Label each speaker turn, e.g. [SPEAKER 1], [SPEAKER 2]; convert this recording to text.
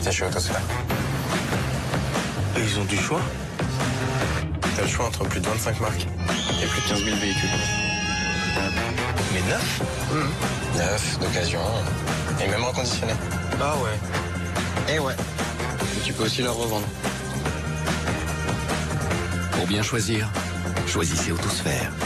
[SPEAKER 1] acheter chez Autosphère.
[SPEAKER 2] Et ils ont du choix?
[SPEAKER 1] T'as le choix entre plus de 25 marques et plus de 15 000 véhicules.
[SPEAKER 2] Mais neuf?
[SPEAKER 1] Neuf, d'occasion, et même reconditionné.
[SPEAKER 2] Ah ouais.
[SPEAKER 1] Et ouais. Et tu peux aussi leur revendre.
[SPEAKER 3] Pour bien choisir, choisissez Autosphère.